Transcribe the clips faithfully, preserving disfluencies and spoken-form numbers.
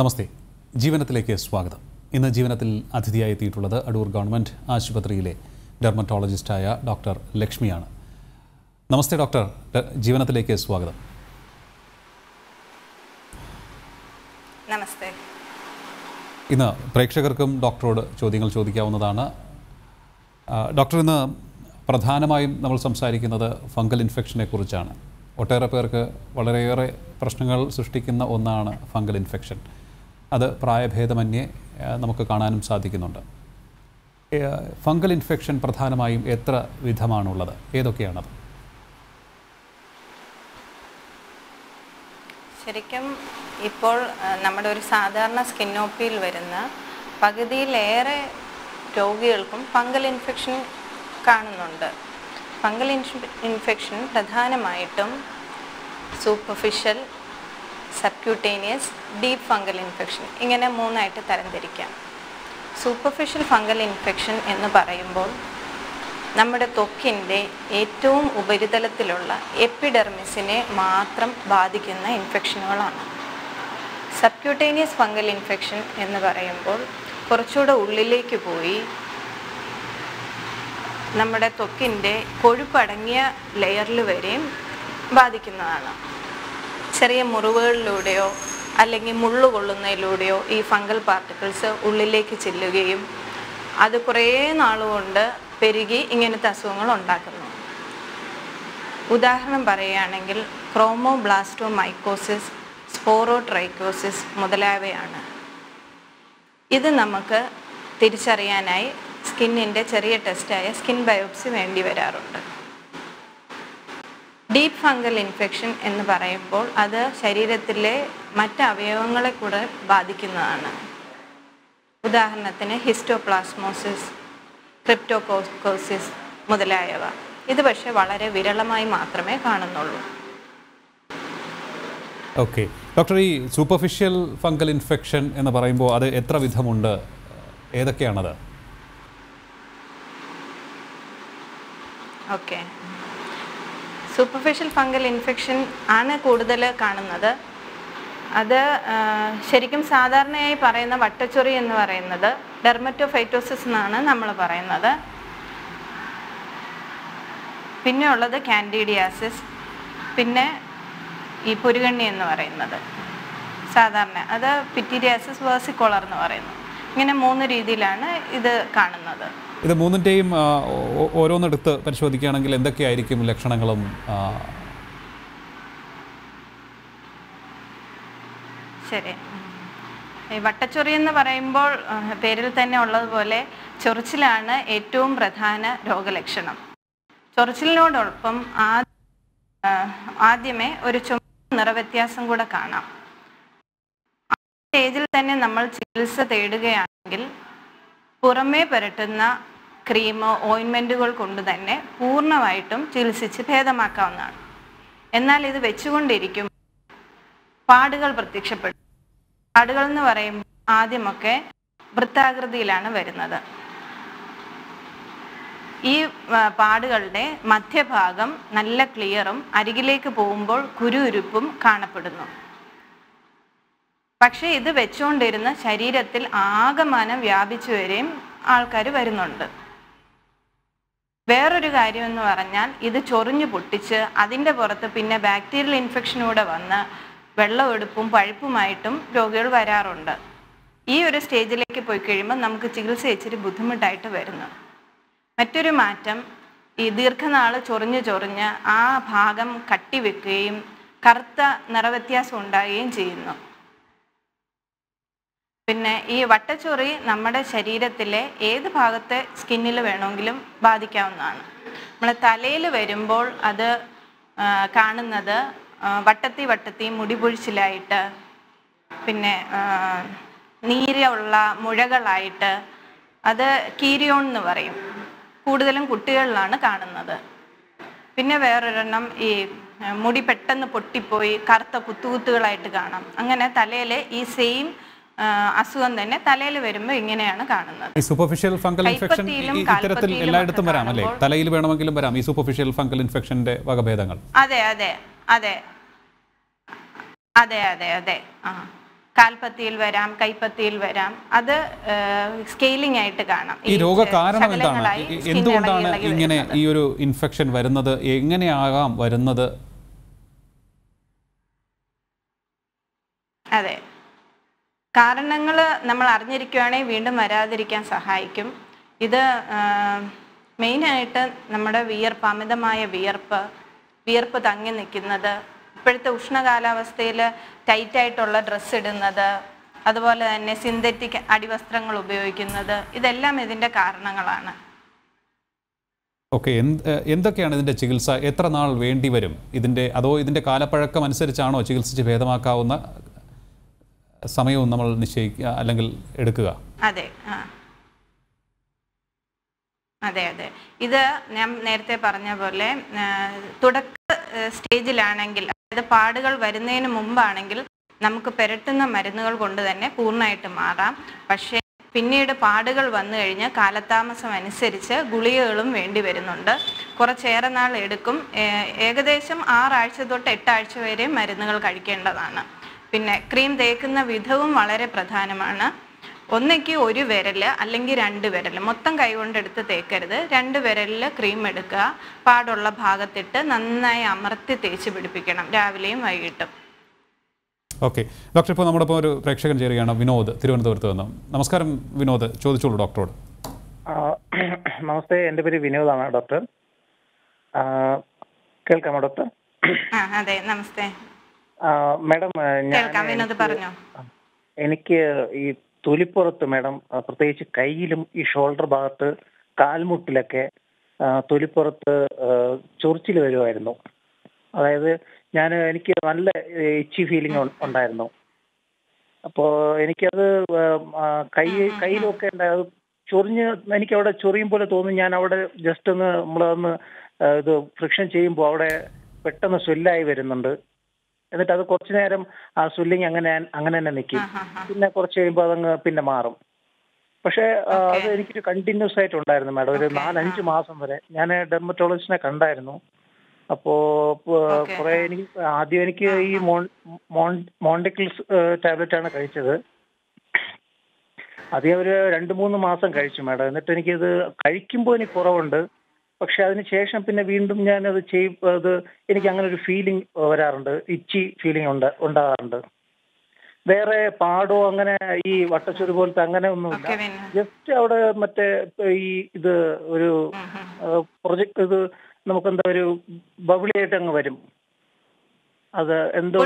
നമസ്തേ, ജീവനത്തിലേക്ക് സ്വാഗതം. ഇന്ന് ജീവനത്തിൽ അതിഥിയായി എത്തിയിട്ടുള്ളത് അടൂർ ഗവൺമെൻറ് ആശുപത്രിയിലെ ഡെർമറ്റോളജിസ്റ്റായ ഡോക്ടർ ലക്ഷ്മിയാണ്. നമസ്തേ ഡോക്ടർ, ജീവനത്തിലേക്ക് സ്വാഗതം. നമസ്തേ. ഇന്ന് പ്രേക്ഷകർക്കും ഡോക്ടറോട് ചോദ്യങ്ങൾ ചോദിക്കാവുന്നതാണ്. ഡോക്ടർ, ഇന്ന് പ്രധാനമായും നമ്മൾ സംസാരിക്കുന്നത് ഫംഗൽ ഇൻഫെക്ഷനെ കുറിച്ചാണ്. ഒട്ടേറെ പേർക്ക് വളരെയേറെ പ്രശ്നങ്ങൾ സൃഷ്ടിക്കുന്ന ഒന്നാണ് ഫംഗൽ ഇൻഫെക്ഷൻ. അത് പ്രായഭേദമന്യേ നമുക്ക് കാണാനും സാധിക്കുന്നുണ്ട്. ഫംഗൽ ഇൻഫെക്ഷൻ പ്രധാനമായും എത്ര വിധമാണുള്ളത്, ഏതൊക്കെയാണത്? ശരിക്കും ഇപ്പോൾ നമ്മുടെ ഒരു സാധാരണ സ്കിൻ ഒ പിയിൽ വരുന്ന പകുതിയിലേറെ രോഗികൾക്കും ഫംഗൽ ഇൻഫെക്ഷൻ കാണുന്നുണ്ട്. ഫംഗൽ ഇൻഫെക്ഷൻ പ്രധാനമായിട്ടും superficial, subcutaneous, deep fungal infection ഇങ്ങനെ മൂന്നായിട്ട് തരംതിരിക്കാം. സൂപ്പർഫിഷ്യൽ ഫംഗൽ ഇൻഫെക്ഷൻ എന്ന് പറയുമ്പോൾ നമ്മുടെ ത്വക്കിൻ്റെ ഏറ്റവും ഉപരിതലത്തിലുള്ള എപ്പിഡെർമിസിനെ മാത്രം ബാധിക്കുന്ന ഇൻഫെക്ഷനുകളാണ്. സബ്ക്യൂട്ടേനിയസ് ഫംഗൽ ഇൻഫെക്ഷൻ എന്ന് പറയുമ്പോൾ കുറച്ചുകൂടെ ഉള്ളിലേക്ക് പോയി നമ്മുടെ ത്വക്കിൻ്റെ കൊഴുപ്പടങ്ങിയ ലെയറിൽ വരെയും ബാധിക്കുന്നതാണ്. ചെറിയ മുറിവുകളിലൂടെയോ അല്ലെങ്കിൽ മുള്ളു കൊള്ളുന്നതിലൂടെയോ ഈ ഫംഗൽ പാർട്ടിക്കിൾസ് ഉള്ളിലേക്ക് ചെല്ലുകയും അത് കുറേ നാളുകൊണ്ട് പെരുകി ഇങ്ങനത്തെ അസുഖങ്ങൾ ഉണ്ടാക്കുന്നു. ഉദാഹരണം പറയുകയാണെങ്കിൽ ക്രോമോബ്ലാസ്റ്റോമൈക്കോസിസ്, സ്പോറോട്രൈക്കോസിസ് മുതലായവയാണ്. ഇത് നമുക്ക് തിരിച്ചറിയാനായി സ്കിന്നിൻ്റെ ചെറിയ ടെസ്റ്റായ സ്കിൻ ബയോപ്സി വേണ്ടി വരാറുണ്ട്. ഡീപ്പ് ഫംഗൽ ഇൻഫെക്ഷൻ എന്ന് പറയുമ്പോൾ അത് ശരീരത്തിലെ മറ്റ് അവയവങ്ങളെ കൂടെ ബാധിക്കുന്നതാണ്. ഉദാഹരണത്തിന് ഹിസ്റ്റോപ്ലാസ്മോസിസ്, ക്രിപ്റ്റോകോക്കോസിസ് മുതലായവ. ഇത് പക്ഷേ വളരെ വിരളമായി മാത്രമേ കാണുന്നുള്ളൂ. ഓക്കെ ഡോക്ടർ, ഈ സൂപ്പർഫിഷ്യൽ ഫംഗൽ ഇൻഫെക്ഷൻ എന്ന് പറയുമ്പോൾ അത് എത്ര വിധമുണ്ട്, ഏതൊക്കെയാണത്? ഓക്കെ, സൂപ്പർഫിഷ്യൽ ഫംഗൽ ഇൻഫെക്ഷൻ ആണ് കൂടുതൽ കാണുന്നത്. അത് ശരിക്കും സാധാരണയായി പറയുന്ന വട്ടച്ചൊറി എന്ന് പറയുന്നത് ഡെർമറ്റോഫൈറ്റോസിസ് എന്നാണ് നമ്മൾ പറയുന്നത്. പിന്നെ ഉള്ളത് കാൻഡിഡിയാസിസ്, പിന്നെ ഈ പുരുകണ്ണി എന്ന് പറയുന്നത് സാധാരണ അത് പിറ്റീരിയാസിസ് വേഴ്സിക്കോളർ എന്ന് പറയുന്നു. ഇങ്ങനെ മൂന്ന് രീതിയിലാണ് ഇത് കാണുന്നത്. ഇത് മൂന്നിൻ്റെയും ഓരോന്നെടുത്ത് പരിശോധിക്കുകയാണെങ്കിൽ എന്തൊക്കെയായിരിക്കും ലക്ഷണങ്ങളും? ശരി, ഈ വട്ടച്ചൊറി എന്ന് പറയുമ്പോൾ പേരിൽ തന്നെ ഉള്ളതുപോലെ ചൊറിച്ചിലാണ് ഏറ്റവും പ്രധാന രോഗലക്ഷണം. ചൊറിച്ചിലിനോടൊപ്പം ആദ്യമേ ഒരു ചുമന്ന നിറവ്യത്യാസം കൂടെ കാണാം. ആ സ്റ്റേജിൽ തന്നെ നമ്മൾ ചികിത്സ തേടുകയാണെങ്കിൽ പുറമേ പുരട്ടുന്ന ക്രീമോ ഓയിൻമെൻറ്റുകൾ കൊണ്ട് തന്നെ പൂർണ്ണമായിട്ടും ചികിത്സിച്ച് ഭേദമാക്കാവുന്നതാണ്. എന്നാൽ ഇത് വെച്ചുകൊണ്ടിരിക്കും പാടുകൾ പ്രത്യക്ഷപ്പെടും. പാടുകൾ എന്ന് പറയുമ്പോൾ ആദ്യമൊക്കെ വൃത്താകൃതിയിലാണ് വരുന്നത്. ഈ പാടുകളുടെ മധ്യഭാഗം നല്ല ക്ലിയറും അരികിലേക്ക് പോകുമ്പോൾ കുരുരുപ്പും കാണപ്പെടുന്നു. പക്ഷേ ഇത് വെച്ചുകൊണ്ടിരുന്ന ശരീരത്തിൽ ആകമാനം വ്യാപിച്ചു വരെയും ആൾക്കാർ വരുന്നുണ്ട്. വേറൊരു കാര്യം എന്ന് പറഞ്ഞാൽ ഇത് ചൊറിഞ്ഞു പൊട്ടിച്ച് അതിൻ്റെ പുറത്ത് പിന്നെ ബാക്ടീരിയൽ ഇൻഫെക്ഷനൂടെ വന്ന് വെള്ളമെടുപ്പും പഴുപ്പുമായിട്ടും രോഗികൾ വരാറുണ്ട്. ഈ ഒരു സ്റ്റേജിലേക്ക് പോയി കഴിയുമ്പോൾ നമുക്ക് ചികിത്സ ഇച്ചിരി ബുദ്ധിമുട്ടായിട്ട് വരുന്നു. മറ്റൊരു മാറ്റം, ഈ ദീർഘനാൾ ചൊറിഞ്ഞ് ചൊറിഞ്ഞ് ആ ഭാഗം കട്ടിവെക്കുകയും കറുത്ത നിറവ്യത്യാസം ഉണ്ടാകുകയും ചെയ്യുന്നു. പിന്നെ ഈ വട്ടച്ചൊറി നമ്മുടെ ശരീരത്തിലെ ഏത് ഭാഗത്തെ സ്കിന്നിൽ വേണമെങ്കിലും ബാധിക്കാവുന്നതാണ്. നമ്മളെ തലയിൽ വരുമ്പോൾ അത് കാണുന്നത് വട്ടത്തി വട്ടത്തി മുടി പൊഴിച്ചിലായിട്ട്, പിന്നെ നീരുള്ള മുഴകളായിട്ട്, അത് കീരിയോൺ എന്ന് പറയും. കൂടുതലും കുട്ടികളിലാണ് കാണുന്നത്. പിന്നെ വേറൊരെണ്ണം ഈ മുടി പെട്ടെന്ന് പൊട്ടിപ്പോയി കറുത്ത കുത്തുകുത്തുകളായിട്ട് കാണാം. അങ്ങനെ തലയിൽ ഈ സെയിം അസുഖം തന്നെ തലയിൽ വരുമ്പോൾ ഇങ്ങനെയാണ് കാണുന്നത്. ഈ സൂപ്പർഫിഷ്യൽ ഫംഗൽ ഇൻഫെക്ഷൻ ഇത്തരത്തിൽ എല്ലായിടത്തും വരാം അല്ലേ? തലയിൽ വേണമെങ്കിലും വരാം ഈ സൂപ്പർഫിഷ്യൽ ഫംഗൽ ഇൻഫെക്ഷന്റെ വകഭേദങ്ങൾ. അതെ അതെ അതെ അതെ അതെ അതെ ആ കാൽപ്പത്തിയിൽ വരാം, കൈപ്പത്തിയിൽ വരാം. അത് സ്കെയിലിംഗ് ആയിട്ട് കാണാം. ഈ രോഗ കാരണം എന്താണ്? എന്തുകൊണ്ടാണ് ഇങ്ങനെ ഈ ഒരു ഇൻഫെക്ഷൻ വരുന്നത്? എങ്ങനെയാകാം വരുന്നത്? അതെ, കാരണങ്ങൾ നമ്മൾ അറിഞ്ഞിരിക്കുകയാണെങ്കിൽ വീണ്ടും വരാതിരിക്കാൻ സഹായിക്കും. ഇത് മെയിനായിട്ട് നമ്മുടെ വിയർപ്പ്, അമിതമായ വിയർപ്പ്, വിയർപ്പ് തങ്ങി നിൽക്കുന്നത്, ഇപ്പോഴത്തെ ഉഷ്ണകാലാവസ്ഥയിൽ ടൈറ്റായിട്ടുള്ള ഡ്രസ്സ് ഇടുന്നത്, അതുപോലെ തന്നെ സിന്തറ്റിക് അടിവസ്ത്രങ്ങൾ ഉപയോഗിക്കുന്നത്, ഇതെല്ലാം ഇതിൻ്റെ കാരണങ്ങളാണ്. ഓക്കെ, എന്തൊക്കെയാണ് ഇതിൻ്റെ ചികിത്സ? എത്ര നാൾ വേണ്ടി വരും ഇതിൻ്റെ? അതോ ഇതിൻ്റെ കാലപ്പഴക്കം അനുസരിച്ചാണോ ചികിത്സിച്ച് ഭേദമാക്കാവുന്ന സമയവും നമ്മൾ നിശ്ചയിക്കുക അല്ലെങ്കിൽ എടുക്കുക? അതെ, ആ അതെ അതെ ഇത് ഞാൻ നേരത്തെ പറഞ്ഞ പോലെ തുടക്ക സ്റ്റേജിലാണെങ്കിൽ, അതായത് പാടുകൾ വരുന്നതിന് മുമ്പാണെങ്കിൽ നമുക്ക് പുരട്ടുന്ന മരുന്നുകൾ കൊണ്ട് തന്നെ പൂർണ്ണമായിട്ട് മാറാം. പക്ഷേ പിന്നീട് പാടുകൾ വന്നു കഴിഞ്ഞാൽ കാലതാമസം അനുസരിച്ച് ഗുളികകളും വേണ്ടി വരുന്നുണ്ട്. കുറച്ചേറെ നാൾ എടുക്കും. ഏകദേശം ആറാഴ്ച തൊട്ട് എട്ടാഴ്ച വരെ മരുന്നുകൾ കഴിക്കേണ്ടതാണ്. പിന്നെ ക്രീം തേക്കുന്ന വിധവും വളരെ പ്രധാനമാണ്. ഒന്നേക്ക് ഒരു വിരൽ അല്ലെങ്കിൽ രണ്ട് വിരൽ, മൊത്തം കൈകൊണ്ടെടുത്ത് തേക്കരുത്. രണ്ട് വിരലിൽ ക്രീം എടുക്കുക, പാടുള്ള ഭാഗത്തിട്ട് നന്നായി അമർത്തി തേച്ച് പിടിപ്പിക്കണം രാവിലെയും വൈകിട്ടും. ഓക്കെ ഡോക്ടർ, ഇപ്പോൾ നമ്മുടെ ഇപ്പോൾ ഒരു പ്രേക്ഷകൻ ചേരുകയാണ്, വിനോദ്, തിരുവനന്തപുരത്ത് നിന്ന്. നമസ്കാരം വിനോദ്, ചോദിച്ചോളൂ ഡോക്ടറോട്. നമസ്തേ, എൻ്റെ പേര് വിനോദാണ് ഡോക്ടർ. കേൾക്കാമോ ഡോക്ടർ? അതെ, നമസ്തേ മാഡം. എനിക്ക് ഈ തൊലിപ്പുറത്ത് മാഡം, പ്രത്യേകിച്ച് കയ്യിലും ഈ ഷോൾഡർ ഭാഗത്ത് കാൽമുട്ടിലൊക്കെ തൊലിപ്പുറത്ത് ചൊറിച്ചിൽ വരുമായിരുന്നു. അതായത് ഞാൻ എനിക്ക് നല്ല ഇച്ചി ഫീലിംഗ് ഉണ്ടായിരുന്നു. അപ്പോൾ എനിക്കത് കൈ കയ്യിലൊക്കെ ഉണ്ടായത് ചൊറിഞ്ഞ്, എനിക്കവിടെ ചൊറിയും പോലെ തോന്നും. ഞാൻ അവിടെ ജസ്റ്റ് ഒന്ന് നമ്മളൊന്ന് ഇത് ഫ്രിക്ഷൻ ചെയ്യുമ്പോൾ അവിടെ പെട്ടെന്ന് സ്വെല്ലായി വരുന്നുണ്ട്. എന്നിട്ട് അത് കുറച്ചു നേരം ആ സ്വെല്ലിങ് അങ്ങനെ അങ്ങനെ തന്നെ നിൽക്കും. പിന്നെ കുറച്ച് കഴിയുമ്പോൾ അതങ്ങ് പിന്നെ മാറും. പക്ഷെ അത് എനിക്കൊരു കണ്ടിന്യൂസ് ആയിട്ട് ഉണ്ടായിരുന്നു മാഡം, ഒരു നാലഞ്ച് മാസം വരെ. ഞാൻ ഡെർമറ്റോളജിസ്റ്റിനെ കണ്ടായിരുന്നു. അപ്പോ കുറെ എനിക്ക് ആദ്യം എനിക്ക് ഈ മോണ്ടിക്കിൾസ് ടാബ്ലറ്റ് ആണ് കഴിച്ചത്. ആദ്യം ഒരു രണ്ട് മൂന്ന് മാസം കഴിച്ചു മാഡം. എന്നിട്ട് എനിക്കിത് കഴിക്കുമ്പോൾ എനിക്ക് കുറവുണ്ട്. പക്ഷെ അതിനുശേഷം പിന്നെ വീണ്ടും ഞാൻ അത് ചെയ്യും, അത് എനിക്ക് അങ്ങനെ ഒരു ഫീലിംഗ് വരാറുണ്ട്, ഇച്ചി ഫീലിംഗ് ഉണ്ട് ഉണ്ടാകാറുണ്ട്. വേറെ പാടോ അങ്ങനെ ഈ വട്ടച്ചൊരു പോലത്തെ അങ്ങനെ ഒന്നുമില്ല. ജസ്റ്റ് അവിടെ മറ്റേ ഈ ഇത് ഒരു പ്രൊജക്ട് ഇത് നമുക്കെന്താ ഒരു ബബിളിയായിട്ട് അങ്ങ് വരും. അത് എന്തോ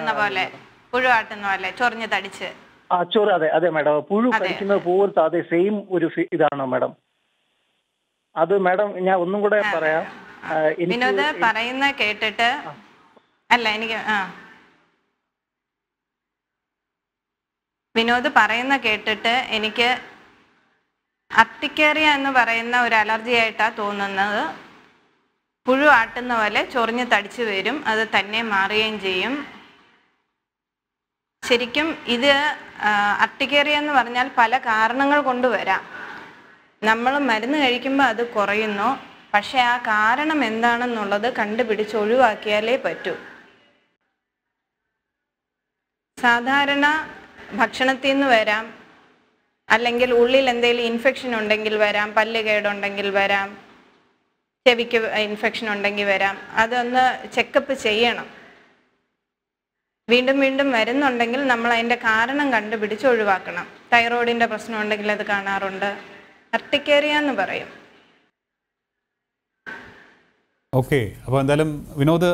ആ ചൊറി, അതെ അതെ മാഡം, പുഴു കഴിക്കുന്നത് പോലത്തെ അതേ സെയിം ഒരു ഇതാണോ മാഡം? അത് മാഡം ഞാൻ ഒന്നും കൂടെ പറയാം. വിനോദ് പറയുന്ന കേട്ടിട്ട് അല്ല എനിക്ക് ആ വിനോദ് പറയുന്ന കേട്ടിട്ട് എനിക്ക് അർട്ടിക്കേറിയ എന്ന് പറയുന്ന ഒരു അലർജി ആയിട്ടാ തോന്നുന്നത്. പുഴു ആട്ടുന്ന പോലെ ചൊറിഞ്ഞ് തടിച്ചു വരും, അത് തന്നെ മാറുകയും ചെയ്യും. ശരിക്കും ഇത് അർട്ടിക്കേറിയ എന്ന് പറഞ്ഞാൽ പല കാരണങ്ങൾ കൊണ്ട് വരാം. നമ്മൾ മരുന്ന് കഴിക്കുമ്പോൾ അത് കുറയുന്നു. പക്ഷെ ആ കാരണം എന്താണെന്നുള്ളത് കണ്ടുപിടിച്ച് ഒഴിവാക്കിയാലേ പറ്റൂ. സാധാരണ ഭക്ഷണത്തിൽ നിന്ന് വരാം, അല്ലെങ്കിൽ ഉള്ളിൽ എന്തെങ്കിലും ഇൻഫെക്ഷൻ ഉണ്ടെങ്കിൽ വരാം, പല്ല് കേടുണ്ടെങ്കിൽ വരാം, ചെവിക്ക് ഇൻഫെക്ഷൻ ഉണ്ടെങ്കിൽ വരാം. അതൊന്ന് ചെക്കപ്പ് ചെയ്യണം. വീണ്ടും വീണ്ടും വരുന്നുണ്ടെങ്കിൽ നമ്മൾ അതിൻ്റെ കാരണം കണ്ടുപിടിച്ച് ഒഴിവാക്കണം. തൈറോയിഡിൻ്റെ പ്രശ്നം ഉണ്ടെങ്കിൽ അത് കാണാറുണ്ട്. അർട്ടിക്കേറിയ എന്ന് പറയും. ഓക്കെ, അപ്പോൾ എന്തായാലും വിനോദ്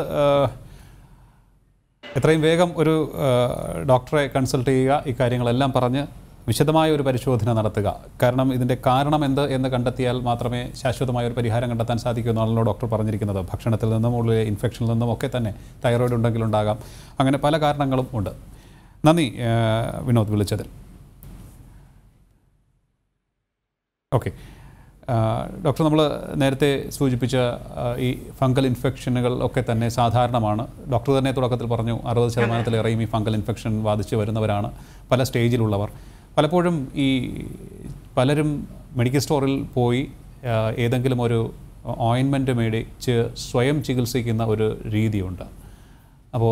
എത്രയും വേഗം ഒരു ഡോക്ടറെ കൺസൾട്ട് ചെയ്യുക, ഇക്കാര്യങ്ങളെല്ലാം പറഞ്ഞ് വിശദമായ ഒരു പരിശോധന നടത്തുക. കാരണം ഇതിൻ്റെ കാരണം എന്ത് എന്ന് കണ്ടെത്തിയാൽ മാത്രമേ ശാശ്വതമായ ഒരു പരിഹാരം കണ്ടെത്താൻ സാധിക്കൂ എന്നാണല്ലോ ഡോക്ടർ പറഞ്ഞിരിക്കുന്നത്. ഭക്ഷണത്തിൽ നിന്നും ഉള്ളിലെ ഇൻഫെക്ഷനിൽ നിന്നും ഒക്കെ തന്നെ തൈറോയിഡ് ഉണ്ടെങ്കിൽ ഉണ്ടാകാം. അങ്ങനെ പല കാരണങ്ങളും ഉണ്ട്. നന്ദി വിനോദ് വിളിച്ചതിൽ. ഓക്കെ ഡോക്ടർ, നമ്മൾ നേരത്തെ സൂചിപ്പിച്ച ഈ ഫംഗൽ ഇൻഫെക്ഷനുകൾ ഒക്കെ തന്നെ സാധാരണമാണ്. ഡോക്ടർ തന്നെ തുടക്കത്തിൽ പറഞ്ഞു അറുപത് ശതമാനത്തിലേറെയും ഈ ഫംഗൽ ഇൻഫെക്ഷൻ ബാധിച്ച് വരുന്നവരാണ്, പല സ്റ്റേജിലുള്ളവർ. പലപ്പോഴും ഈ പലരും മെഡിക്കൽ സ്റ്റോറിൽ പോയി ഏതെങ്കിലും ഒരു ഓയിൻമെൻറ്റ് മേടിച്ച് സ്വയം ചികിത്സിക്കുന്ന ഒരു രീതിയുണ്ട്. അപ്പോൾ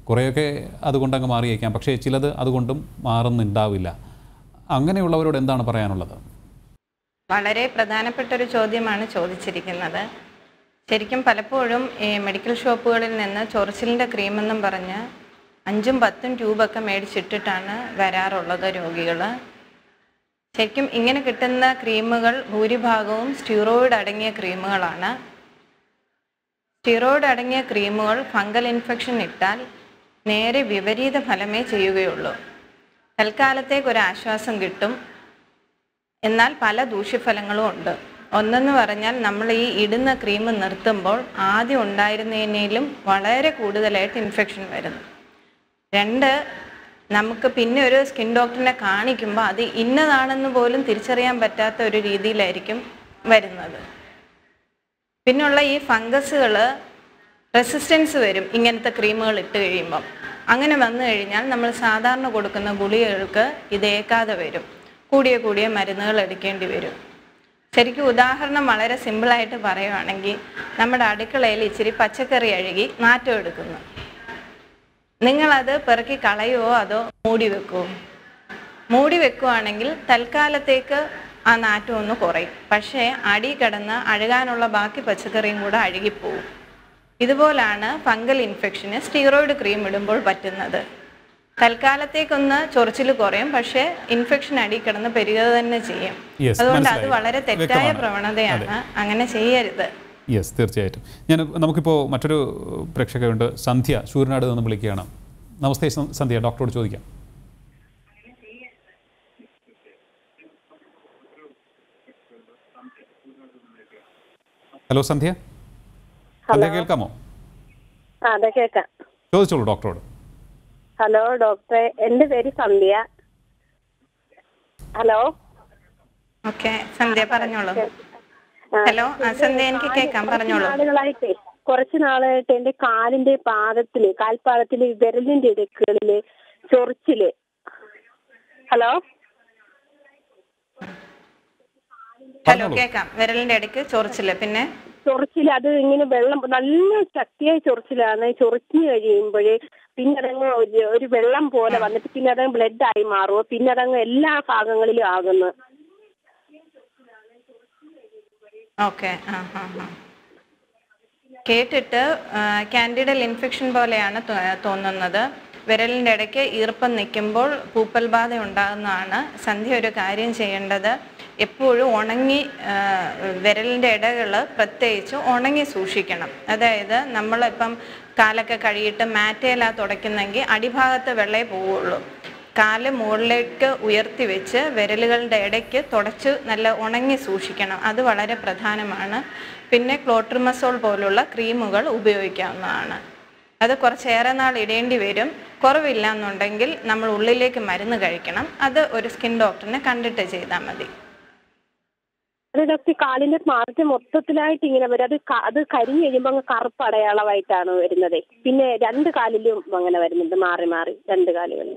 കുറേയൊക്കെ അതുകൊണ്ട് അങ്ങ് മാറിയേക്കാം, പക്ഷേ ചിലത് അതുകൊണ്ടും മാറുന്നുണ്ടാവില്ല. അങ്ങനെയുള്ളവരോട് എന്താണ് പറയാനുള്ളത്? വളരെ പ്രധാനപ്പെട്ട ഒരു ചോദ്യമാണ് ചോദിച്ചിരിക്കുന്നത്. ശരിക്കും പലപ്പോഴും ഈ മെഡിക്കൽ ഷോപ്പുകളിൽ നിന്ന് ചൊറിച്ചിലിൻ്റെ ക്രീമെന്നും പറഞ്ഞ് അഞ്ചും പത്തും ട്യൂബൊക്കെ മേടിച്ചിട്ടിട്ടാണ് വരാറുള്ളത് രോഗികൾ. ശരിക്കും ഇങ്ങനെ കിട്ടുന്ന ക്രീമുകൾ ഭൂരിഭാഗവും സ്റ്റീറോയിഡ് അടങ്ങിയ ക്രീമുകളാണ്. സ്റ്റീറോയിഡ് അടങ്ങിയ ക്രീമുകൾ ഫംഗൽ ഇൻഫെക്ഷൻ ഇട്ടാൽ നേരെ വിപരീത ഫലമേ ചെയ്യുകയുള്ളൂ. തൽക്കാലത്തേക്ക് ഒരു ആശ്വാസം കിട്ടും, എന്നാൽ പല ദൂഷ്യഫലങ്ങളും ഉണ്ട്. ഒന്നെന്ന് പറഞ്ഞാൽ നമ്മൾ ഈ ഇടുന്ന ക്രീം നിർത്തുമ്പോൾ ആദ്യം ഉണ്ടായിരുന്നതിനേലും വളരെ കൂടുതലായിട്ട് ഇൻഫെക്ഷൻ വരുന്നു. രണ്ട്, നമുക്ക് പിന്നെ ഒരു സ്കിൻ ഡോക്ടറിനെ കാണിക്കുമ്പോൾ അത് ഇന്നതാണെന്ന് പോലും തിരിച്ചറിയാൻ പറ്റാത്ത ഒരു രീതിയിലായിരിക്കും വരുന്നത്. പിന്നുള്ള ഈ ഫംഗസുകൾ റെസിസ്റ്റൻസ് വരും ഇങ്ങനത്തെ ക്രീമുകൾ ഇട്ട് കഴിയുമ്പം. അങ്ങനെ വന്നു കഴിഞ്ഞാൽ നമ്മൾ സാധാരണ കൊടുക്കുന്ന ഗുളികകൾക്ക് ഇത് ഏക്കാതെ വരും, കൂടിയ കൂടിയ മരുന്നുകൾ എടുക്കേണ്ടി വരും. ശരിക്കും ഉദാഹരണം വളരെ സിമ്പിളായിട്ട് പറയുവാണെങ്കിൽ, നമ്മുടെ അടുക്കളയിൽ ഇച്ചിരി പച്ചക്കറി അഴുകി നാറ്റം എടുക്കുന്നു. നിങ്ങളത് പെറുക്കി കളയുമോ അതോ മൂടി വെക്കുമോ? മൂടി വെക്കുവാണെങ്കിൽ തൽക്കാലത്തേക്ക് ആ നാറ്റം ഒന്ന് കുറയും, പക്ഷേ അടി കിടന്ന് അഴുകാനുള്ള ബാക്കി പച്ചക്കറിയും കൂടെ അഴുകിപ്പോവും. ഇതുപോലാണ് ഫംഗൽ ഇൻഫെക്ഷന് സ്റ്റീറോയിഡ് ക്രീം ഇടുമ്പോൾ പറ്റുന്നത്. തൽക്കാലത്തേക്കൊന്ന് ചൊറിച്ചിൽ കുറയും, പക്ഷേ ഇൻഫെക്ഷൻ അടി കിടന്ന് പെരുകുക തന്നെ ചെയ്യും. അതുകൊണ്ട് അത് വളരെ തെറ്റായ പ്രവണതയാണ്, അങ്ങനെ ചെയ്യരുത്. യെസ്, തീർച്ചയായിട്ടും. ഞാൻ നമുക്കിപ്പോൾ മറ്റൊരു പ്രേക്ഷകയുണ്ട്, സന്ധ്യ ശൂരനാട് നിന്ന് വിളിക്കുകയാണ്. നമസ്തേ സന്ധ്യ, ഡോക്ടറോട് ചോദിക്കാം. ഹലോ സന്ധ്യ, സന്ധ്യ കേൾക്കാമോ? അതെ, കേൾക്കാം. ചോദിച്ചോളൂ ഡോക്ടറോട്. ഹലോ ഡോക്ടറെ, എൻ്റെ പേര് സന്ധ്യ. ഹലോ. ഓക്കെ സന്ധ്യ, പറഞ്ഞോളൂ. ഹലോ സന്ധ്യ, എനിക്ക് കേൾക്കാം, പറഞ്ഞോളൂ. നാളുകളായിട്ട് കുറച്ച് നാളായിട്ട് എൻ്റെ കാലിന്റെ പാദത്തില് കാൽപാദത്തില് വിരലിന്റെ ഇടുക്കുകളില് ചൊറിച്ചില്. ഹലോ ഹലോ കേൾക്കാം. വിരലിന്റെ ഇടയ്ക്ക് ചൊറിച്ചില്, പിന്നെ ചൊറിച്ചില് അത് ഇങ്ങനെ വെള്ളം നല്ല ശക്തിയായ ചൊറിച്ചിലാണ്. ചൊറിഞ്ഞു കഴിയുമ്പോഴേ പിന്നെ അതങ്ങ് ഒരു വെള്ളം പോലെ വന്നിട്ട് പിന്നെ അതങ്ങ് ബ്ലഡ് ആയി മാറുമോ, പിന്നെ അതങ്ങ് എല്ലാ ഭാഗങ്ങളിലും ആകുന്നു. ഓക്കെ, ആ ഹാ ഹാ കേട്ടിട്ട് കാൻഡിഡൽ ഇൻഫെക്ഷൻ പോലെയാണ് തോന്നുന്നത്. വിരലിൻ്റെ ഇടയ്ക്ക് ഈർപ്പം നിൽക്കുമ്പോൾ പൂപ്പൽ ബാധ ഉണ്ടാകുന്നതാണ്. സന്ധ്യ ഒരു കാര്യം ചെയ്യേണ്ടത്, എപ്പോഴും ഉണങ്ങി വിരലിൻ്റെ ഇടകൾ പ്രത്യേകിച്ച് ഉണങ്ങി സൂക്ഷിക്കണം. അതായത് നമ്മളിപ്പം കാലൊക്കെ കഴുകിയിട്ട് മാറ്റയിലാണ് തുടയ്ക്കുന്നെങ്കിൽ അടിഭാഗത്ത് വെള്ളേ പോവുള്ളൂ. കാല് മുകളിലേക്ക് ഉയർത്തി വെച്ച് വിരലുകളുടെ ഇടയ്ക്ക് തുടച്ച് നല്ല ഉണങ്ങി സൂക്ഷിക്കണം. അത് വളരെ പ്രധാനമാണ്. പിന്നെ ക്ലോട്രിമസോൾ പോലുള്ള ക്രീമുകൾ ഉപയോഗിക്കാവുന്നതാണ്. അത് കുറച്ചേറെ നാൾ ഇടേണ്ടി വരും. കുറവില്ല എന്നുണ്ടെങ്കിൽ നമ്മൾ ഉള്ളിലേക്ക് മരുന്ന് കഴിക്കണം. അത് ഒരു സ്കിൻ ഡോക്ടറിനെ കണ്ടിട്ട് ചെയ്താൽ മതി. അത് ഡോക്ടർ, കാലിന്റെ മാർഗം മൊത്തത്തിലായിട്ട് ഇങ്ങനെ വരും. അത് അത് കരിഞ്ഞു കഴിയുമ്പോൾ അങ്ങ് കറുപ്പ് അടയാളമായിട്ടാണ് വരുന്നത്. പിന്നെ രണ്ട് കാലിലും അങ്ങനെ വരുന്നുണ്ട്, മാറി മാറി രണ്ട് കാലുകളിലും.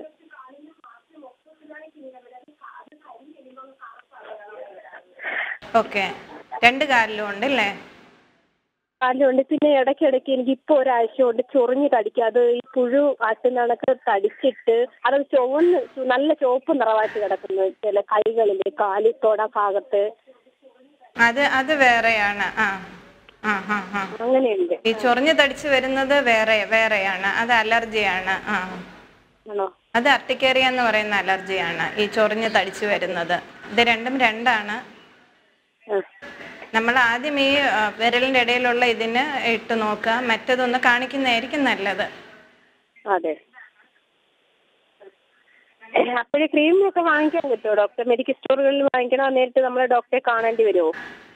ഓക്കെ, രണ്ട് കാലിലും ഉണ്ട് അല്ലേ? കാലിലുണ്ട്. പിന്നെ ഇടയ്ക്കിടയ്ക്ക് എനിക്ക് ഇപ്പൊ ഒരാഴ്ച കൊണ്ട് ചൊറിഞ്ഞ് തടിക്കുക. അത് ഈ പുഴു ആറ്റുന്നണക്ക് തടിച്ചിട്ട് അത് ചുവന്ന് നല്ല ചുവപ്പ് നിറവായിട്ട് കിടക്കുന്നു ചില കൈകളില്, കാലി തൊട ഭാഗത്ത്. അത് അത് വേറെയാണ്. ആ ആ ഹാ ഹാ അങ്ങനെയുണ്ട്. ഈ ചൊറിഞ്ഞ് തടിച്ച് വരുന്നത് വേറെ വേറെയാണ്. അത് അലർജിയാണ്. ആ ആണോ? അത് അർട്ടിക്കേറിയ എന്ന് പറയുന്ന അലർജിയാണ് ഈ ചൊറിഞ്ഞ് തടിച്ച് വരുന്നത്. ഇത് രണ്ടും രണ്ടാണ്. നമ്മൾ ആദ്യം ഈ വിരലിന്റെ ഇടയിലുള്ള ഇതിന് ഇട്ട് നോക്കുക, മറ്റതൊന്ന് കാണിക്കുന്നതായിരിക്കും നല്ലത്. അതെ. അപ്പോഴേ ക്രീമൊക്കെ വാങ്ങിക്കാൻ കിട്ടുമോ ഡോക്ടർ? മെഡിക്കൽ സ്റ്റോറുകളിൽ വാങ്ങിക്കണോ, നേരിട്ട് നമ്മളെ ഡോക്ടറെ കാണേണ്ടി വരുമോ?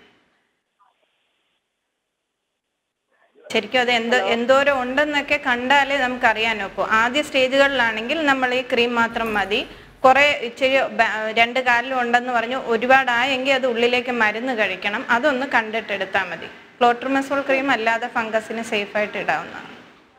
ശരിക്കും അത് എന്തോ എന്തോരം ഉണ്ടെന്നൊക്കെ കണ്ടാലേ നമുക്കറിയാൻ ഒക്കും. ആദ്യ സ്റ്റേജുകളിലാണെങ്കിൽ നമ്മൾ ഈ ക്രീം മാത്രം മതി. കുറേ ഇച്ചിരി രണ്ട് കാലിലും ഉണ്ടെന്ന് പറഞ്ഞു ഒരുപാടായെങ്കിൽ അത് ഉള്ളിലേക്ക് മരുന്ന് കഴിക്കണം. അതൊന്ന് കണ്ടിട്ടെടുത്താൽ മതി. ക്ലോട്രിമസോൾ ക്രീം അല്ലാതെ ഫംഗസിന് സേഫായിട്ട് ഇടാവുന്നതാണ്.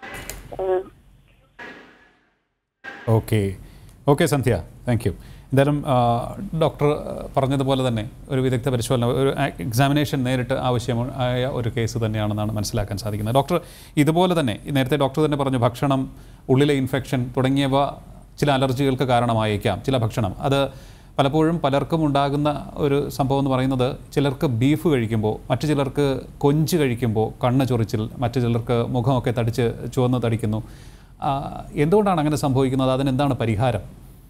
Okay okay Sandhya, thank you. എന്തായാലും ഡോക്ടർ പറഞ്ഞതുപോലെ തന്നെ ഒരു വിദഗ്ധ പരിശോധന, ഒരു എക്സാമിനേഷൻ നേരിട്ട് ആവശ്യമായ ഒരു കേസ് തന്നെയാണെന്നാണ് മനസ്സിലാക്കാൻ സാധിക്കുന്നത്. ഡോക്ടർ ഇതുപോലെ തന്നെ നേരത്തെ ഡോക്ടർ തന്നെ പറഞ്ഞു, ഭക്ഷണം ഉള്ളിലെ ഇൻഫെക്ഷൻ തുടങ്ങിയവ ചില അലർജികൾക്ക് കാരണമായേക്കാം. ചില ഭക്ഷണം അത് പലപ്പോഴും പലർക്കും ഉണ്ടാകുന്ന ഒരു സംഭവം എന്ന് പറയുന്നത്, ചിലർക്ക് ബീഫ് കഴിക്കുമ്പോൾ, മറ്റു ചിലർക്ക് കൊഞ്ച് കഴിക്കുമ്പോൾ കണ്ണ് ചൊറിച്ചിൽ, മറ്റു ചിലർക്ക് മുഖമൊക്കെ തടിച്ച് ചുവന്ന് തടിക്കുന്നു. എന്തുകൊണ്ടാണ് അങ്ങനെ സംഭവിക്കുന്നത്? അതിനെന്താണ് പരിഹാരം?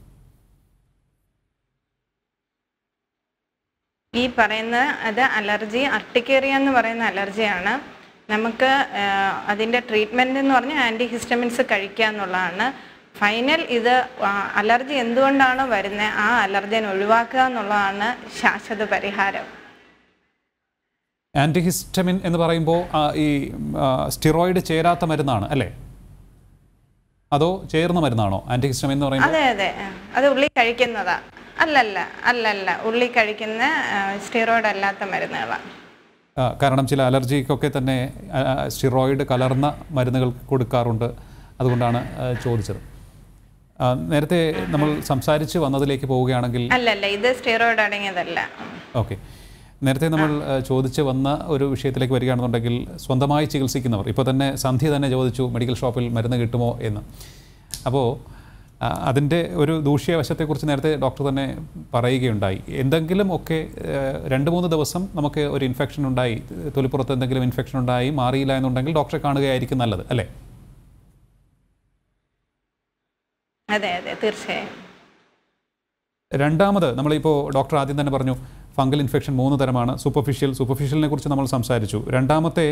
ഈ പറയുന്ന അത് അലർജി അർട്ടിക്കേറിയ എന്ന് പറയുന്ന അലർജിയാണ്. നമുക്ക് അതിൻ്റെ ട്രീറ്റ്മെൻറ്റ് എന്ന് പറഞ്ഞാൽ ആൻറ്റി ഹിസ്റ്റമിൻസ് കഴിക്കുക എന്നുള്ളതാണ്. ഫൈനൽ ഇത് അലർജി എന്തുകൊണ്ടാണോ വരുന്നത് ആ അലർജിനെ ഒഴിവാക്കുക എന്നുള്ളതാണ് ശാശ്വത പരിഹാരം. ആൻറ്റിഹിസ്റ്റമിൻ എന്ന് പറയുമ്പോൾ ഈ സ്റ്റിറോയിഡ് ചേരാത്ത മരുന്നാണ് അല്ലേ, അതോ ചേർന്ന മരുന്നാണോ ആൻറ്റിഹിസ്റ്റമിൻ എന്ന് പറയുന്നത്? അതെ അതെ, അത് ഉള്ളി കഴിക്കുന്നതാ. അല്ലല്ല അല്ലല്ല ഉള്ളി കഴിക്കുന്ന സ്റ്റിറോയിഡ് അല്ലാത്ത മരുന്നുകളാണ്. കാരണം ചില അലർജിക്കൊക്കെ തന്നെ സ്റ്റിറോയിഡ് കലർന്ന മരുന്നുകൾ കൊടുക്കാറുണ്ട്, അതുകൊണ്ടാണ് ചോദിച്ചത്. നേരത്തെ നമ്മൾ സംസാരിച്ച് വന്നതിലേക്ക് പോവുകയാണെങ്കിൽ അല്ലല്ല ഇത് സ്റ്റിറോയിഡ് അടങ്ങിയതല്ല. ഓക്കെ, നേരത്തെ നമ്മൾ ചോദിച്ച് വന്ന ഒരു വിഷയത്തിലേക്ക് വരികയാണെന്നുണ്ടെങ്കിൽ സ്വന്തമായി ചികിത്സിക്കുന്നവർ, ഇപ്പോൾ തന്നെ സന്ധ്യ തന്നെ ചോദിച്ചു മെഡിക്കൽ ഷോപ്പിൽ മരുന്ന് കിട്ടുമോ എന്ന്. അപ്പോൾ അതിൻ്റെ ഒരു ദൂഷ്യവശത്തെക്കുറിച്ച് നേരത്തെ ഡോക്ടർ തന്നെ പറയുകയുണ്ടായി. എന്തെങ്കിലും ഒക്കെ രണ്ട് മൂന്ന് ദിവസം നമുക്ക് ഒരു ഇൻഫെക്ഷൻ ഉണ്ടായി, തൊലിപ്പുറത്ത് എന്തെങ്കിലും ഇൻഫെക്ഷൻ ഉണ്ടായി മാറിയില്ല എന്നുണ്ടെങ്കിൽ ഡോക്ടറെ കാണുകയായിരിക്കും നല്ലത് അല്ലേ? അതെ അതെ തീർച്ചയായും. രണ്ടാമത് നമ്മളിപ്പോൾ ഡോക്ടർ ആദ്യം തന്നെ പറഞ്ഞു ഫംഗൽ ഇൻഫെക്ഷൻ മൂന്ന് തരമാണ്. സൂപ്പർഫിഷ്യൽ സൂപ്പർഫിഷ്യലിനെ കുറിച്ച് നമ്മൾ സംസാരിച്ചു. രണ്ടാമത്തെ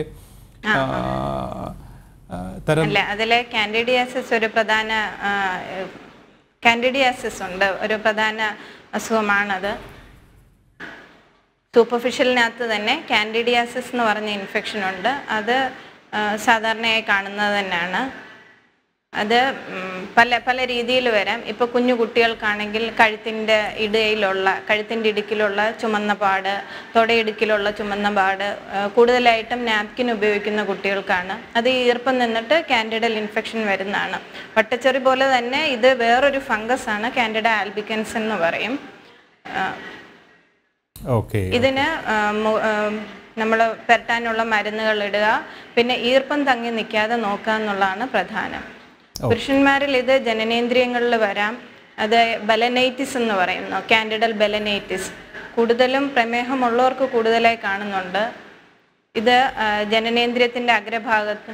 തരം അല്ല, അതിലെ കാൻഡിഡിയാസിസ് ഒരു പ്രധാന കാൻഡിഡിയാസിസ് ഉണ്ട്, ഒരു പ്രധാന അസുഖമാണത്. സൂപ്പർഫിഷ്യലിനകത്ത് തന്നെ കാൻഡിഡിയാസിസ് എന്ന് പറഞ്ഞ ഇൻഫെക്ഷൻ ഉണ്ട്. അത് സാധാരണയായി കാണുന്നത് തന്നെയാണ്. അത് പല പല രീതിയിൽ വരാം. ഇപ്പോൾ കുഞ്ഞു കുട്ടികൾക്കാണെങ്കിൽ കഴുത്തിൻ്റെ ഇടയിലുള്ള കഴുത്തിൻ്റെ ഇടുക്കിലുള്ള ചുമന്ന പാട്, തൊടയിടുക്കിലുള്ള ചുമന്ന പാട് കൂടുതലായിട്ടും നാപ്കിൻ ഉപയോഗിക്കുന്ന കുട്ടികൾക്കാണ്. അത് ഈർപ്പം നിന്നിട്ട് കാൻഡിഡൽ ഇൻഫെക്ഷൻ വരുന്നതാണ്. വട്ടച്ചൊറി പോലെ തന്നെ ഇത് വേറൊരു ഫംഗസ് ആണ്, കാൻഡിഡ ആൽബിക്കൻസ് എന്ന് പറയും. ഇതിന് നമ്മൾ പെരട്ടാനുള്ള മരുന്നുകൾ ഇടുക, പിന്നെ ഈർപ്പം തങ്ങി നിൽക്കാതെ നോക്കുക എന്നുള്ളതാണ് പ്രധാനം. പുരുഷന്മാരിൽ ഇത് ജനനേന്ദ്രിയങ്ങളിൽ വരാം. അത് ബലനൈറ്റിസ് എന്ന് പറയുന്നു, കാൻഡിഡൽ ബലനൈറ്റിസ്. കൂടുതലും പ്രമേഹമുള്ളവർക്ക് കൂടുതലായി കാണുന്നുണ്ട്. ഇത് ജനനേന്ദ്രിയത്തിൻ്റെ അഗ്രഭാഗത്ത്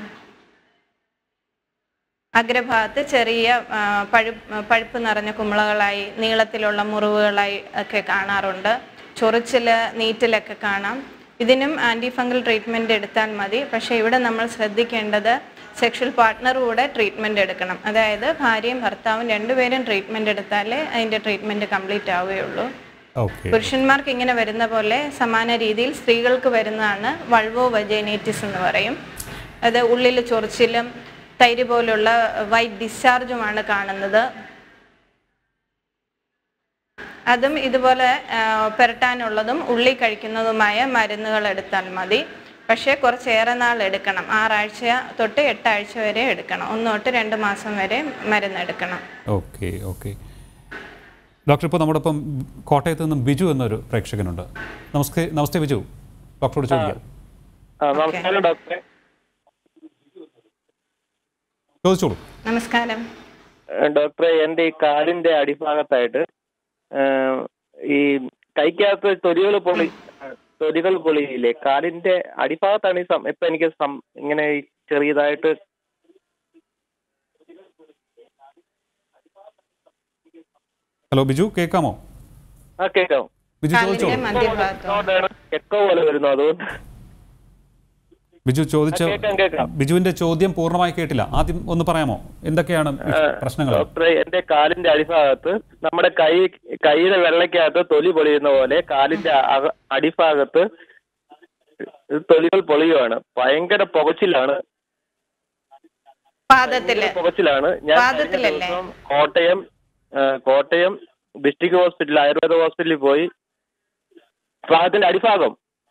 അഗ്രഭാഗത്ത് ചെറിയ പഴുപ്പ് പഴുപ്പ് നിറഞ്ഞ കുമിളകളായി നീളത്തിലുള്ള മുറിവുകളായി ഒക്കെ കാണാറുണ്ട്. ചൊറിച്ചിൽ നീറ്റിലൊക്കെ കാണാം. ഇതിനും ആൻറ്റി ഫംഗൽ ട്രീറ്റ്മെൻറ്റ് എടുത്താൽ മതി. പക്ഷേ ഇവിടെ നമ്മൾ ശ്രദ്ധിക്കേണ്ടത് സെക്ഷൽ പാർട്ട്ണർ കൂടെ ട്രീറ്റ്മെൻറ്റ് എടുക്കണം. അതായത് ഭാര്യയും ഭർത്താവും രണ്ടുപേരും ട്രീറ്റ്മെൻറ്റ് എടുത്താലേ അതിൻ്റെ ട്രീറ്റ്മെൻറ്റ് കംപ്ലീറ്റ് ആവുകയുള്ളൂ. പുരുഷന്മാർക്ക് ഇങ്ങനെ വരുന്ന പോലെ സമാന രീതിയിൽ സ്ത്രീകൾക്ക് വരുന്നതാണ് വൾവോ വജൈനൈറ്റിസ് എന്ന് പറയും. അത് ഉള്ളിൽ ചൊറിച്ചിലും തൈര് പോലുള്ള വൈറ്റ് ഡിസ്ചാർജുമാണ് കാണുന്നത്. അതും ഇതുപോലെ പുരട്ടാനുള്ളതും ഉള്ളി കഴിക്കുന്നതുമായ മരുന്നുകൾ എടുത്താൽ മതി. പക്ഷേ കുറച്ചേറെ നാൾ എടുക്കണം. ആറാഴ്ച തൊട്ട് എട്ടാഴ്ച വരെ എടുക്കണം. ഒന്ന് തൊട്ട് രണ്ട് മാസം വരെ മരുന്ന് എടുക്കണം. ഓക്കെ ഓക്കെ ഡോക്ടർ, ഇപ്പോൾ നമ്മുടെ ഒപ്പം കോട്ടയത്ത് നിന്നും ബിജു എന്നൊരു പ്രേക്ഷകനുണ്ട്. നമസ്തേ നമസ്തേ ബിജു, ഡോക്ടറോട് ചോദിക്കാം. ചോദിച്ചോളൂ. നമസ്കാരം ഡോക്ടറെ. എൻ്റെ ഈ കാലിന്റെ അടിഭാഗത്തായിട്ട് ഈ കൈക്കകത്ത് തൊലികൾ പൊളി തൊലികൾ പൊളിയില്ലേ, കാലിന്റെ അടിഭാഗത്താണ് ഈ ഇപ്പൊ എനിക്ക് ഇങ്ങനെ ചെറിയതായിട്ട്. ഹലോ ബിജു, കേൾക്കാമോ? ആ കേൾക്കാം. ബിജു ചോദിച്ചോളൂ. എക്കോ പോലെ വരുന്നു, അതുകൊണ്ട് ബിജു ചോദിച്ച ബിജുവിന്റെ ചോദ്യം പൂർണ്ണമായി കേട്ടില്ല. ആദ്യം ഒന്ന് പറയാമോ എന്തൊക്കെയാണ് പ്രശ്നങ്ങൾ? ഡോക്ടറെ, എന്റെ കാലിന്റെ അടിഭാഗത്ത് നമ്മുടെ കൈ കൈയുടെ വെള്ളക്കകത്ത് തൊലി പൊളിയുന്ന പോലെ കാലിന്റെ അടിഭാഗത്ത് തൊലികൾ പൊളിയുവാണ്. ഭയങ്കര പുകച്ചിലാണ് പുകച്ചിലാണ് ഞാൻ കോട്ടയം കോട്ടയം ഡിസ്ട്രിക്ട് ഹോസ്പിറ്റൽ ആയുർവേദ ഹോസ്പിറ്റലിൽ പോയി ഭാഗത്തിന്റെ അടിഭാഗം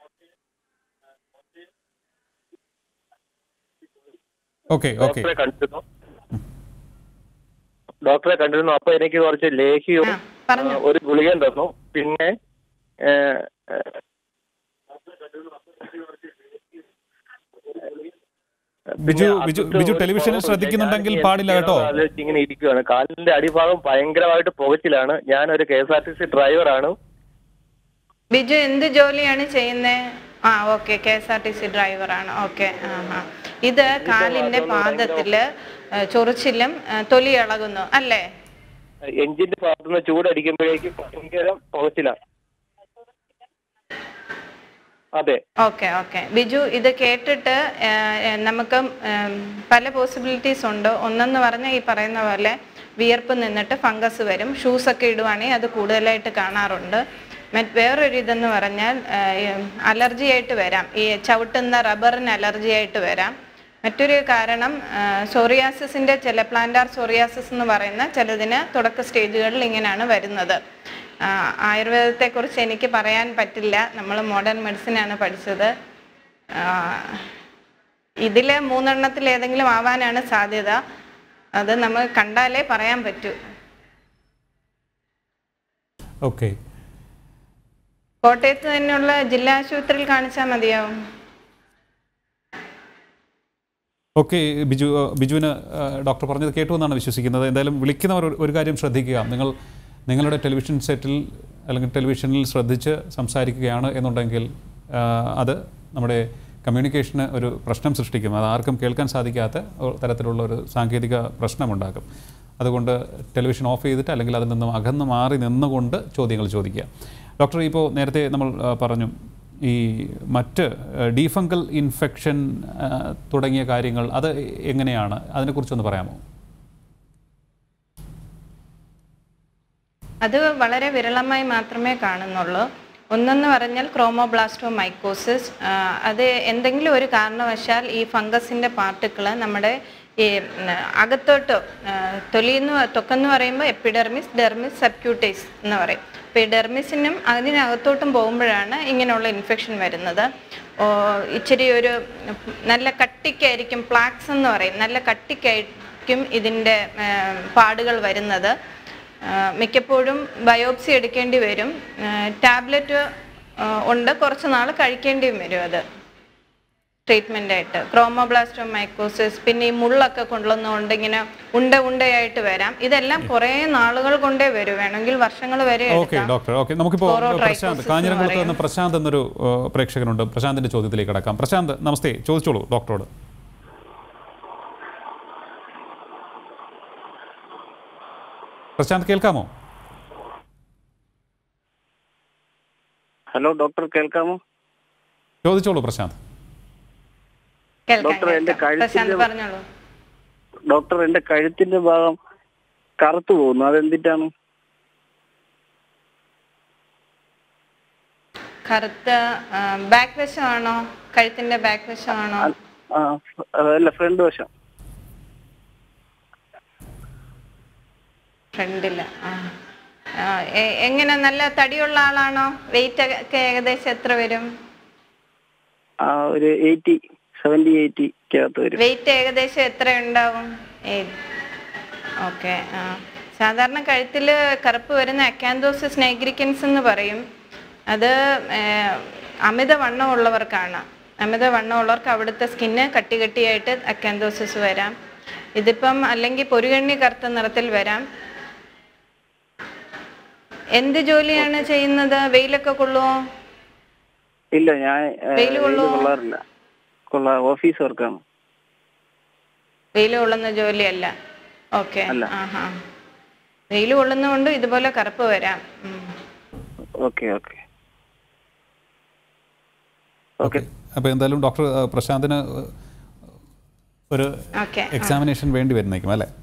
ഡോക്ടറെ കണ്ടിരുന്നു ഡോക്ടറെ കണ്ടിരുന്നു അപ്പൊ എനിക്ക് കുറച്ച് ലേഹ്യവും ഒരു ഗുളികയും തന്നു. പിന്നെ ബിജു ബിജു ബിജു ടെലിവിഷനിൽ ശ്രദ്ധിക്കുന്നുണ്ടെങ്കിൽ പാടില്ല കേട്ടോ. ഇങ്ങനെ ഇരിക്കുകയാണ്. കാലിന്റെ അടിഭാഗം ഭയങ്കരമായിട്ട് പുകച്ചിലാണ്. ഞാൻ ഒരു K S R T C ഡ്രൈവറാണ്. ബിജു എന്ത് ജോലിയാണ് ചെയ്യുന്നത്? ആ okay, K S R T C ഡ്രൈവറാണ്. ഓക്കെ. ആ ഇത് കാലിന്റെ പാദത്തില് ചൊറിച്ചിലും തൊലി ഇളകുന്നു അല്ലേ? എഞ്ചിന്റെ ഭാഗത്തുനിന്ന് ചൂടടിക്കുമ്പോഴേക്കും ഭയങ്കര പുകച്ചിലാണ്. അതെ. ഓക്കെ ഓക്കെ ബിജു, ഇത് കേട്ടിട്ട് നമുക്ക് പല പോസിബിലിറ്റീസ് ഉണ്ട്. ഒന്നെന്ന് പറഞ്ഞാൽ ഈ പറയുന്ന പോലെ വിയർപ്പ് നിന്നിട്ട് ഫംഗസ് വരും. ഷൂസൊക്കെ ഇടുവാണെങ്കിൽ അത് കൂടുതലായിട്ട് കാണാറുണ്ട്. മറ്റ് വേറൊരു ഇതെന്ന് പറഞ്ഞാൽ അലർജി ആയിട്ട് വരാം. ഈ ചവിട്ടുന്ന റബ്ബറിന് അലർജി ആയിട്ട് വരാം. മറ്റൊരു കാരണം സോറിയാസിസിൻ്റെ ചില പ്ലാന്റാർ സോറിയാസിസ് എന്ന് പറയുന്ന ചിലതിന് തുടക്ക സ്റ്റേജുകളിൽ ഇങ്ങനെയാണ് വരുന്നത്. ആയുർവേദത്തെക്കുറിച്ച് എനിക്ക് പറയാൻ പറ്റില്ല, നമ്മൾ മോഡേൺ മെഡിസിനാണ് പഠിച്ചത്. ഇതിൽ മൂന്നെണ്ണത്തിൽ ഏതെങ്കിലും ആവാനാണ് സാധ്യത. അത് നമ്മൾ കണ്ടാലേ പറയാൻ പറ്റൂ. ഓക്കെ, കോട്ടയത്ത് തന്നെയുള്ള ജില്ലാ ആശുപത്രിയിൽ കാണിച്ചാൽ മതിയാവും. ഓക്കെ ബിജു, ബിജുവിന് ഡോക്ടർ പറഞ്ഞത് കേട്ടു എന്നാണ് വിശ്വസിക്കുന്നത്. എന്തായാലും വിളിക്കുന്നവർ ഒരു കാര്യം ശ്രദ്ധിക്കുക. നിങ്ങൾ നിങ്ങളുടെ ടെലിവിഷൻ സെറ്റിൽ അല്ലെങ്കിൽ ടെലിവിഷനിൽ ശ്രദ്ധിച്ച് സംസാരിക്കുകയാണ് എന്നുണ്ടെങ്കിൽ അത് നമ്മുടെ കമ്മ്യൂണിക്കേഷന് ഒരു പ്രശ്നം സൃഷ്ടിക്കും. അത് ആർക്കും കേൾക്കാൻ സാധിക്കാത്ത തരത്തിലുള്ള ഒരു സാങ്കേതിക പ്രശ്നമുണ്ടാക്കും. അതുകൊണ്ട് ടെലിവിഷൻ ഓഫ് ചെയ്തിട്ട് അല്ലെങ്കിൽ അതിൽ നിന്നും അകന്ന് മാറി നിന്നുകൊണ്ട് ചോദ്യങ്ങൾ ചോദിക്കുക. ഡോക്ടർ, ഇപ്പോൾ നേരത്തെ നമ്മൾ പറഞ്ഞു ഈ മറ്റ് ഡീഫംഗൽ ഇൻഫെക്ഷൻ തുടങ്ങിയ കാര്യങ്ങൾ, അത് എങ്ങനെയാണ്? അതിനെക്കുറിച്ചൊന്ന് പറയാമോ? അത് വളരെ വിരളമായി മാത്രമേ കാണുന്നുള്ളൂ. ഒന്നെന്ന് പറഞ്ഞാൽ ക്രോമോബ്ലാസ്റ്റോമൈക്കോസിസ്. അത് എന്തെങ്കിലും ഒരു കാരണവശാൽ ഈ ഫംഗസിൻ്റെ പാർട്ടിക്കിൾ നമ്മുടെ ഈ അകത്തോട്ട് തൊലിന്ന് ത്വക്കെന്ന് പറയുമ്പോൾ എപ്പിഡെർമിസ്, ഡെർമിസ്, സബ്ക്യൂട്ടേസ് എന്ന് പറയും. അപ്പോൾ ഈ ഡെർമിസിനും അതിനകത്തോട്ടും പോകുമ്പോഴാണ് ഇങ്ങനെയുള്ള ഇൻഫെക്ഷൻ വരുന്നത്. ഇച്ചിരി ഒരു നല്ല കട്ടിക്കായിരിക്കും, പ്ലാക്സ് എന്ന് പറയും, നല്ല കട്ടിക്കായിരിക്കും ഇതിൻ്റെ പാടുകൾ വരുന്നത്. മിക്കപ്പോഴും ബയോപ്സി എടുക്കേണ്ടി വരും. ടാബ്ലറ്റ് ഉണ്ട്, കുറച്ച് നാൾ കഴിക്കേണ്ടിയും വരും അത് ട്രീറ്റ്മെൻറ്റായിട്ട്. ക്രോമോബ്ലാസ്റ്റോമൈക്കോസിസ്, പിന്നെ ഈ മുള്ളൊക്കെ കൊണ്ടുവന്നുകൊണ്ട് ഇങ്ങനെ ഉണ്ട ഉണ്ടയായിട്ട് വരാം. ഇതെല്ലാം കുറേ നാളുകൾ കൊണ്ടേ വരും, വേണമെങ്കിൽ വർഷങ്ങൾ വരെ. ഓക്കെ ഡോക്ടർ, ഓക്കെ നമുക്കിപ്പോൾ പ്രശാന്ത് കാഞ്ഞിരംകുളത്ത് നിന്ന് പ്രശാന്ത് എന്നൊരു പ്രേക്ഷകനുണ്ട്. പ്രശാന്തിന്റെ ചോദ്യത്തിലേക്ക് കടക്കാം. പ്രശാന്ത് നമസ്തേ, ചോദിച്ചോളൂ ഡോക്ടറോട്. പ്രശാന്ത് കേൾക്കാമോ? ഹലോ ഡോക്ടർ, കേൾക്കാമോ? ചോദിച്ചോളൂ പ്രശാന്ത്. ഡോക്ടർ, എന്റെ കഴുത്തിന്റെ ഡോക്ടർ എന്റെ കഴുത്തിന്റെ ഭാഗം കറുത്തു പോകുന്നു, അതെന്തിട്ടാണ്? കറുത്ത ബാക്ക് വശമാണോ? കഴുത്തിന്റെ ബാക്ക് വശമാണോ? അല്ല, ഫ്രണ്ട് വശം. ഫ്രണ്ടില്. എങ്ങനെ, നല്ല തടിയുള്ള ആളാണോ? വെയിറ്റ് ഒക്കെ ഏകദേശം എത്ര വരും? ഒരു എയ്റ്റി സെവന്റി എയ്റ്റി വരും. വെയിറ്റ് ഏകദേശം എത്ര ഉണ്ടാവും? ഓക്കെ. ആ സാധാരണ കഴുത്തിൽ കറുപ്പ് വരുന്ന അക്കാന്തോസിസ് നൈഗ്രിക്കൻസ് എന്ന് പറയും. അത് അമിതവണ്ണം ഉള്ളവർക്കാണ്. അമിതവണ്ണം ഉള്ളവർക്ക് അവിടുത്തെ സ്കിന്ന് കട്ടി കട്ടിയായിട്ട് അക്കാന്തോസിസ് വരാം. ഇതിപ്പം അല്ലെങ്കിൽ പൊരുകണ്ണി കറുത്ത നിറത്തിൽ വരാം. എന്ത് ജോലിയാണ് ചെയ്യുന്നത്? വെയിലൊക്കെ കൊള്ളുവോ? ഇല്ല, ഞാൻ വെയിൽ കൊള്ളാറില്ല. ഓഫീസ് വർക്കാണ്. വെയിൽ കൊള്ളുന്ന ജോലിയല്ല. ഓക്കെ. ആഹാ, വെയിൽ കൊള്ളുന്നതുകൊണ്ട് ഇതുപോലെ കറുപ്പ് വരാം. ഓക്കെ ഓക്കെ ഓക്കെ അപ്പോൾ എന്തായാലും ഡോക്ടർ പ്രശാന്തിന് ഒരു എക്സാമിനേഷൻ വേണ്ടി വരുന്നേക്കും അല്ലേ?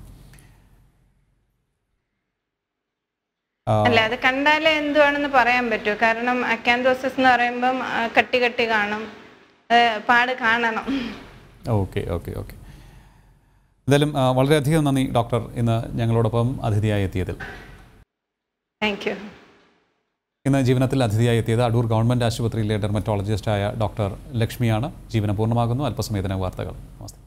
അല്ല, അത് കണ്ടാലേ എന്തുവാണെന്ന് പറയാൻ പറ്റൂ. കാരണം അക്കാന്തോസിസ് എന്ന് പറയുമ്പം കട്ടി കട്ടി കാണും, പാട് കാണണം. ഓക്കെ ഓക്കെ ഓക്കെ എന്തായാലും വളരെയധികം നന്ദി ഡോക്ടർ, ഇന്ന് ഞങ്ങളോടൊപ്പം അതിഥിയായി എത്തിയതിൽ. Thank you. ഇന്ന് ജീവനത്തിൽ അതിഥിയായി എത്തിയത് അടൂർ ഗവൺമെൻറ് ആശുപത്രിയിലെ ഡെർമറ്റോളജിസ്റ്റായ ഡോക്ടർ ലക്ഷ്മിയാണ്. ജീവനം പൂർണ്ണമാകുന്നു. അല്പസമയത്തിനകം വാർത്തകൾ. നമസ്തേ.